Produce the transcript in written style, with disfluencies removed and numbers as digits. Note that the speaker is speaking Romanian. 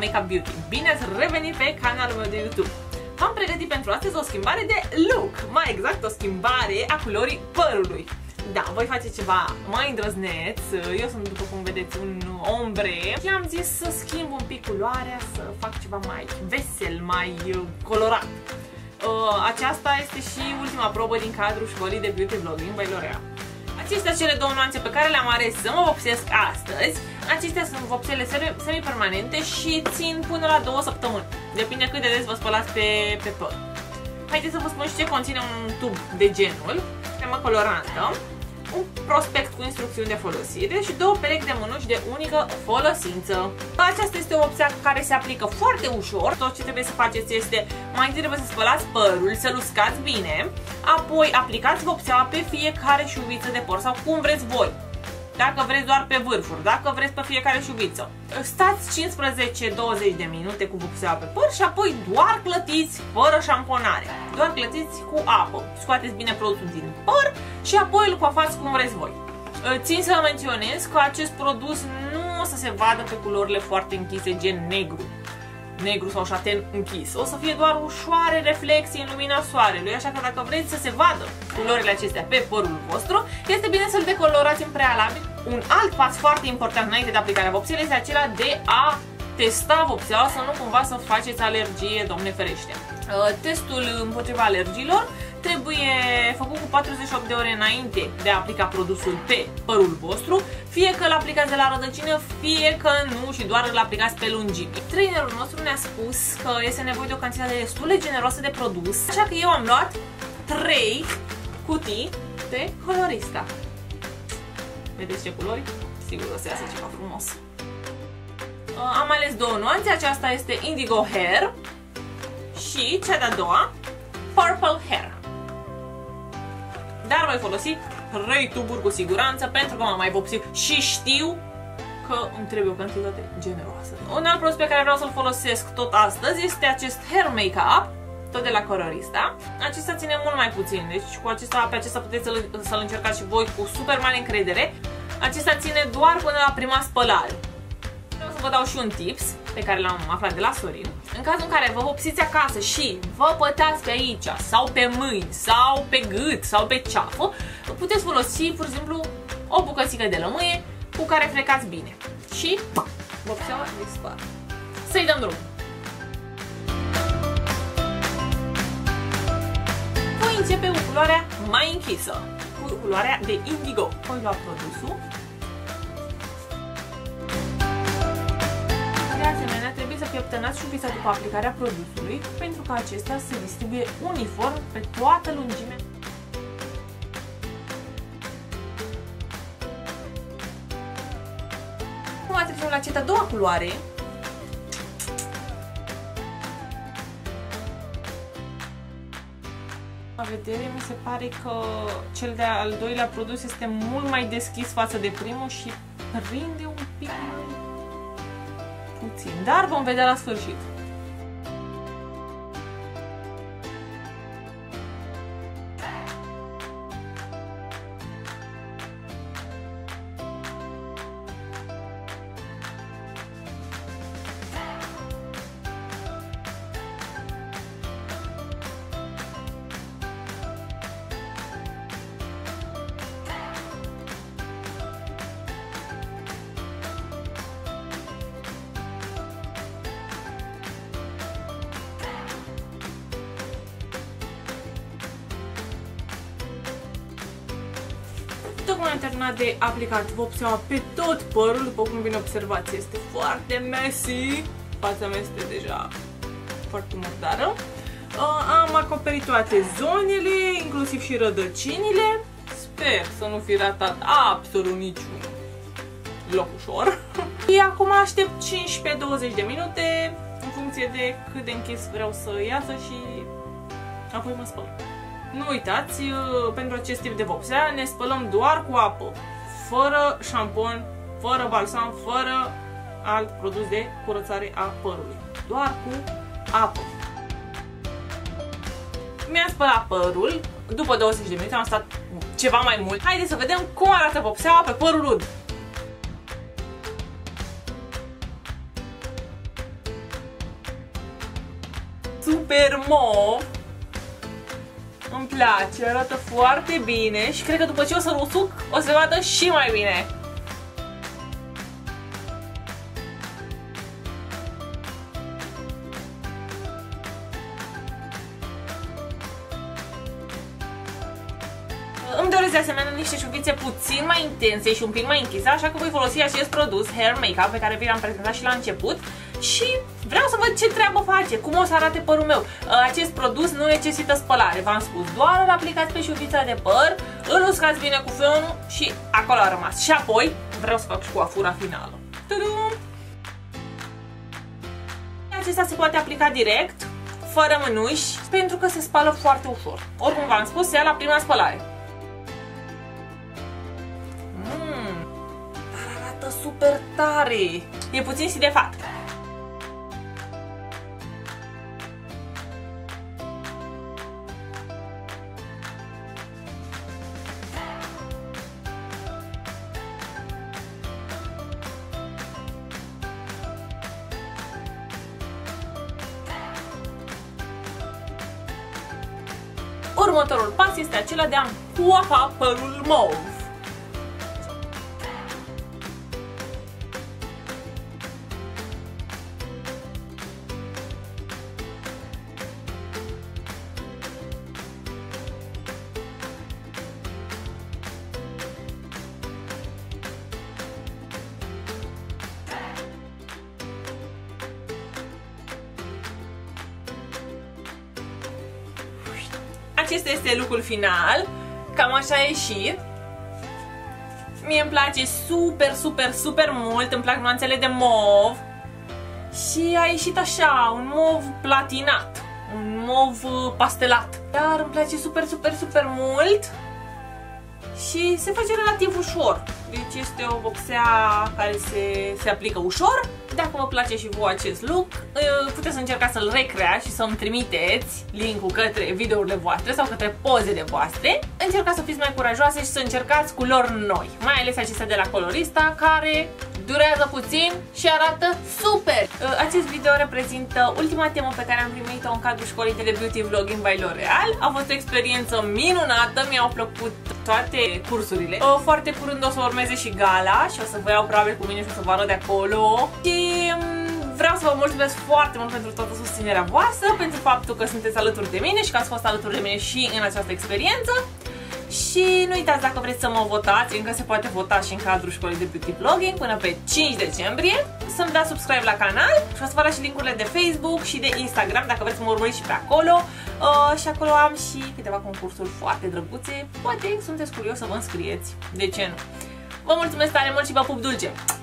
Makeup Beauty! Bine ați revenit pe canalul meu de YouTube! V-am pregătit pentru astăzi o schimbare de look, mai exact o schimbare a culorii părului. Da, voi face ceva mai îndrăzneț, eu sunt, după cum vedeți, un ombre și am zis să schimb un pic culoarea, să fac ceva mai vesel, mai colorat. Aceasta este și ultima probă din cadrul școlii de beauty vlogging by L'Oreal. Acestea cele două nuanțe pe care le-am ales să mă vopsesc astăzi. Acestea sunt vopsele semi-permanente și țin până la 2 săptămâni. Depinde cât de des vă spălați pe păr. Haideți să vă spun și ce conține un tub de genul, cremă colorantă, un prospect cu instrucțiuni de folosire și 2 perechi de mânuși de unică folosință. Aceasta este o vopsea care se aplică foarte ușor. Tot ce trebuie să faceți este mai întâi trebuie să spălați părul, să-l uscați bine, apoi aplicați vopseaua pe fiecare șuviță de păr sau cum vreți voi. Dacă vreți doar pe vârfuri, dacă vreți pe fiecare șuviță. Stați 15-20 de minute cu vopseaua pe păr și apoi doar clătiți fără șamponare. Doar clătiți cu apă. Scoateți bine produsul din păr și apoi îl coafați cum vreți voi. Țin să menționez că acest produs nu o să se vadă pe culorile foarte închise, gen negru sau șaten închis. O să fie doar ușoare reflexii în lumina soarelui, așa că dacă vreți să se vadă culorile acestea pe părul vostru, este bine să-l decolorați în prealabil. Un alt pas foarte important înainte de aplicarea vopselei este acela de a testa vopseaua, să nu cumva să faceți alergie, Doamne ferește. Testul împotriva alergiilor trebuie făcut cu 48 de ore înainte de a aplica produsul pe părul vostru, fie că îl aplicați de la rădăcină, fie că nu și doar îl aplicați pe lungime. Trainerul nostru ne-a spus că este nevoie de o cantitate destul de generoasă de produs, așa că eu am luat 3 cutii de colorista. Vedeți ce culori? Sigur o să iasă ceva frumos. Am ales 2 nuanțe, aceasta este Indigo Hair și cea de-a doua Purple Hair. Dar voi folosi 3 tuburi cu siguranță pentru că m-am mai vopsit și știu că îmi trebuie o cantitate generoasă. Un alt produs pe care vreau să-l folosesc tot astăzi este acest Hair Makeup, tot de la Colorista. Acesta ține mult mai puțin, deci cu pe acesta puteți să-l încercați și voi cu super mare încredere. Acesta ține doar până la prima spălare. Vreau să vă dau și un tips pe care l-am aflat de la Sorin. În cazul în care vă vopsiți acasă și vă pătați pe aici, sau pe mâini, sau pe gât, sau pe ceafă, puteți folosi, pur și simplu, o bucățică de lămâie cu care frecați bine. Și vopseaua dispare. Să-i dăm drum! Voi începe cu culoarea mai închisă, cu culoarea de indigo. Voi lua produsul. De asemenea, trebuie să pieptănați șuvița după aplicarea produsului pentru ca acesta să se distribuie uniform pe toată lungimea. Acum trecem la cea de-a doua culoare. La vedere, mi se pare că cel de-al doilea produs este mult mai deschis față de primul și prinde un pic mai puțin, dar vom vedea la sfârșit. Tocmai am terminat de aplicat vopseaua pe tot părul, după cum bine observați, este foarte messy. Fața mea este deja foarte murdară. Am acoperit toate zonele, inclusiv și rădăcinile. Sper să nu fi ratat absolut niciun loc ușor. Și acum aștept 15-20 de minute, în funcție de cât de închis vreau să iasă și apoi mă spăl. Nu uitați, pentru acest tip de vopsea ne spălăm doar cu apă, fără șampon, fără balsam, fără alt produs de curățare a părului. Doar cu apă. Mi-am spălat părul, după 20 de minute am stat ceva mai mult. Haideți să vedem cum arată vopseaua pe părul ud. super mov. Îmi place, arată foarte bine și cred că după ce o să-l usuc o să vadă și mai bine. Îmi doresc de asemenea niște șuvițe puțin mai intense și un pic mai închise, așa că voi folosi acest produs Hair Makeup pe care vi l-am prezentat și la început și vreau să văd ce treabă face, cum o să arate părul meu. Acest produs nu necesită spălare, v-am spus, doar îl aplicați pe șuvița de păr, îl uscați bine cu fionul și acolo a rămas. Și apoi vreau să fac și coafura finală. Tudum! Acesta se poate aplica direct, fără mânuși, pentru că se spală foarte ușor. Oricum v-am spus, se ia la prima spălare. Dar arată super tare! E puțin sidefat. Următorul pas este acela de a coafa părul mov. Acesta este look-ul final. Cam așa a ieșit. Mie îmi place super mult. Îmi plac nuanțele de mov. Și a ieșit așa, un mov platinat, un mov pastelat. Dar îmi place super mult. Și se face relativ ușor. Deci este o vopsea care se aplică ușor. Dacă vă place și vouă acest look, puteți să încercați să-l recreați și să-mi trimiteți link-ul către videourile voastre sau către pozele voastre. Încercați să fiți mai curajoase și să încercați culori noi, mai ales acestea de la Colorista, care durează puțin și arată super! Acest video reprezintă ultima temă pe care am primit-o în cadrul școlii de Beauty Vlogging by L'Oreal. A fost o experiență minunată, mi-au plăcut toate cursurile. Foarte curând o să urmeze și gala și o să vă iau probabil cu mine și o să vă arăt de acolo. Și vreau să vă mulțumesc foarte mult pentru toată susținerea voastră, pentru faptul că sunteți alături de mine și că ați fost alături de mine și în această experiență. Și nu uitați, dacă vreți să mă votați, încă se poate vota și în cadrul școlii de Beauty Vlogging până pe 5 decembrie, să-mi dați subscribe la canal și o să vă las și linkurile de Facebook și de Instagram dacă vreți să mă urmăriți și pe acolo. Și acolo am și câteva concursuri foarte drăguțe, poate sunteți curios să vă înscrieți, de ce nu? Vă mulțumesc tare mult și vă pup dulce!